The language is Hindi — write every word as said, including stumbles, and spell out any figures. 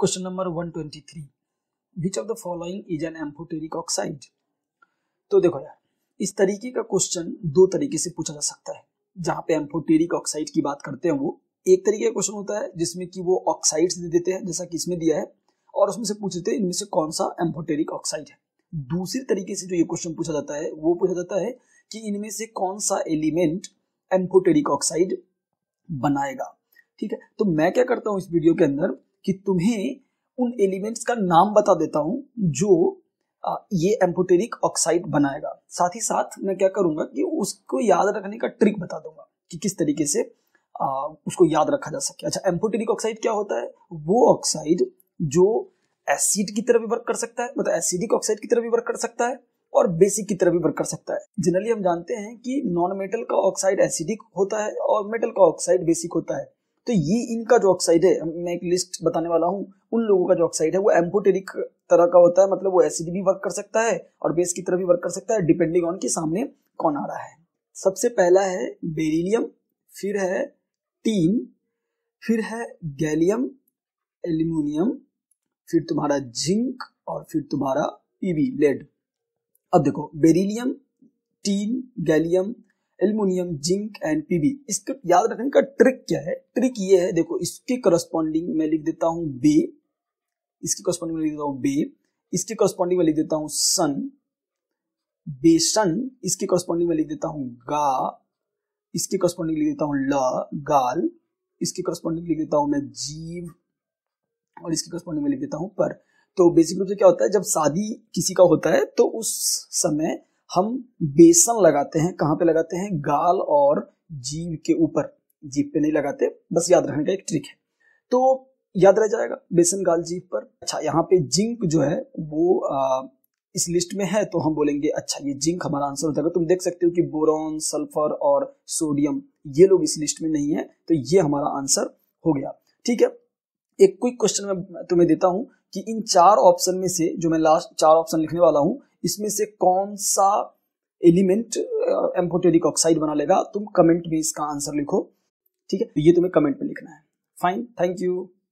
Question number one twenty three, which of the following is an amphoteric oxide. तो देखो यार, इस तरीके का क्वेश्चन दो तरीके से पूछा जा सकता है। जहां पे एम्फोटेरिक ऑक्साइड की बात करते हैं, वो एक तरीके का क्वेश्चन होता है जिसमें कि वो ऑक्साइड्स दे देते हैं जैसा कि इसमें दिया है, और उसमें से पूछ लेते हैं इनमें से कौन सा एम्फोटेरिक ऑक्साइड है। दूसरी तरीके से जो ये क्वेश्चन पूछा जाता है वो पूछा जाता है कि इनमें से कौन सा एलिमेंट एम्फोटेरिक ऑक्साइड बनाएगा। ठीक है, तो मैं क्या करता हूं इस वीडियो के अंदर कि तुम्हें उन एलिमेंट्स का नाम बता देता हूं जो आ, ये एम्फोटेरिक ऑक्साइड बनाएगा। साथ ही साथ मैं क्या करूंगा कि उसको याद रखने का ट्रिक बता दूंगा कि किस तरीके से आ, उसको याद रखा जा सके। अच्छा, एम्फोटेरिक ऑक्साइड क्या होता है? वो ऑक्साइड जो एसिड की तरह भी वर्क कर सकता है, मतलब एसिडिक ऑक्साइड की तरह भी वर्क कर सकता है और बेसिक की तरह भी वर्क कर सकता है। जनरली हम जानते हैं कि नॉन मेटल का ऑक्साइड एसिडिक होता है और मेटल का ऑक्साइड बेसिक होता है। तो ये इनका जो ऑक्साइड है, मैं एक लिस्ट बताने वाला हूँ, उन लोगों का जो ऑक्साइड है वो एम्फोटेरिक तरह का होता है, मतलब वो एसिड भी वर्क कर सकता है और बेस की तरह भी वर्क कर सकता है, डिपेंडिंग ऑन कि सामने कौन आ रहा है। सबसे पहला है बेरिलियम, फिर है टीन, फिर है गैलियम, एल्यूमिनियम, फिर तुम्हारा जिंक और फिर तुम्हारा पीबी, लेड। अब देखो, beryllium, tin, gallium, aluminium, zinc and PB, इसको याद रखने का ट्रिक क्या है? ट्रिक ये है, देखो इसके करस्पॉन्डिंग मैं लिख देता हूं बे, इसके करस्पॉन्डिंग में लिख देता हूं बे, इसके करस्पॉन्डिंग में लिख देता हूं सन, बेसन, इसके करस्पॉन्डिंग में लिख देता हूं गा, इसके करस्पॉन्डिंग लिख देता हूं ल, गाल, इसके करस्पॉन्डिंग लिख देता हूं मैं जीव, और इसके करस्पॉन्डिंग में लिख देता हूं पर। तो बेसिक रूप से क्या होता है, जब शादी किसी का होता है तो उस समय हम बेसन लगाते हैं। कहां पे लगाते हैं? गाल और जीभ के ऊपर, जीभ पे नहीं लगाते, बस याद रखने का एक ट्रिक है। तो याद रह जाएगा बेसन, गाल, जीभ पर। अच्छा, यहाँ पे जिंक जो है वो आ, इस लिस्ट में है, तो हम बोलेंगे अच्छा ये जिंक हमारा आंसर हो जाएगा। तुम देख सकते हो कि बोरॉन, सल्फर और सोडियम ये लोग इस लिस्ट में नहीं है, तो ये हमारा आंसर हो गया। ठीक है, एक क्विक क्वेश्चन मैं तुम्हें देता हूं कि इन चार ऑप्शन में से, जो मैं लास्ट चार ऑप्शन लिखने वाला हूं, इसमें से कौन सा एलिमेंट एम्फोटेरिक ऑक्साइड बना लेगा? तुम कमेंट में इसका आंसर लिखो। ठीक है, तो ये तुम्हें कमेंट में लिखना है। Fine, thank you.